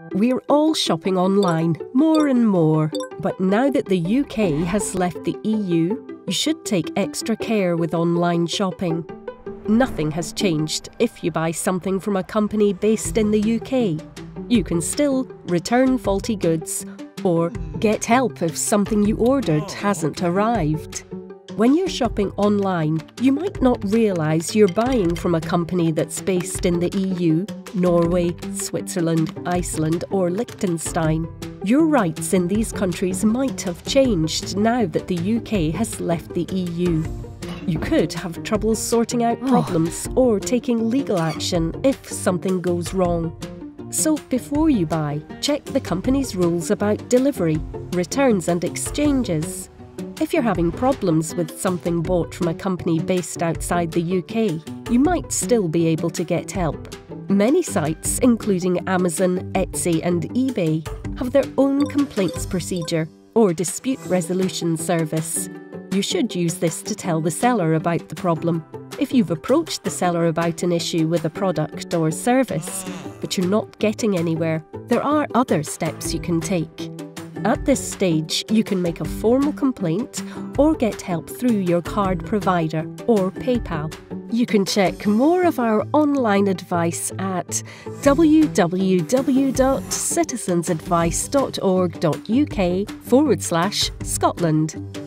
We're all shopping online, more and more. But now that the UK has left the EU, you should take extra care with online shopping. Nothing has changed if you buy something from a company based in the UK. You can still return faulty goods or get help if something you ordered hasn't arrived. When you're shopping online, you might not realise you're buying from a company that's based in the EU, Norway, Switzerland, Iceland or Liechtenstein. Your rights in these countries might have changed now that the UK has left the EU. You could have trouble sorting out problems or taking legal action if something goes wrong. So before you buy, check the company's rules about delivery, returns and exchanges. If you're having problems with something bought from a company based outside the UK, you might still be able to get help. Many sites, including Amazon, Etsy and eBay, have their own complaints procedure or dispute resolution service. You should use this to tell the seller about the problem. If you've approached the seller about an issue with a product or service, but you're not getting anywhere, there are other steps you can take. At this stage, you can make a formal complaint or get help through your card provider or PayPal. You can check more of our online advice at www.citizensadvice.org.uk/Scotland.